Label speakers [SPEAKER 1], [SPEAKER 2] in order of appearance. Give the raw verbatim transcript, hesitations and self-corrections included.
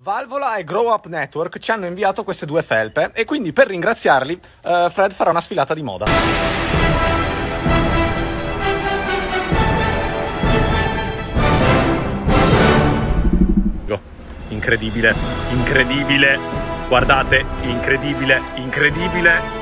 [SPEAKER 1] Valvola e Grow Up Network ci hanno inviato queste due felpe e quindi per ringraziarli uh, Fred farà una sfilata di moda. Incredibile, incredibile, guardate, incredibile, incredibile.